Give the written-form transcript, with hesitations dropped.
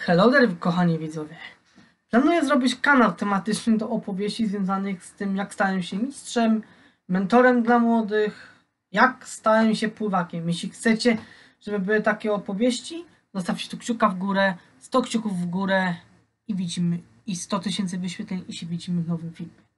Hello there, kochani widzowie. Planuję zrobić kanał tematyczny do opowieści związanych z tym, jak stałem się mistrzem, mentorem dla młodych, jak stałem się pływakiem. Jeśli chcecie, żeby były takie opowieści, zostawcie tu kciuka w górę, 100 kciuków w górę i widzimy, i 100 000 wyświetleń i się widzimy w nowym filmie.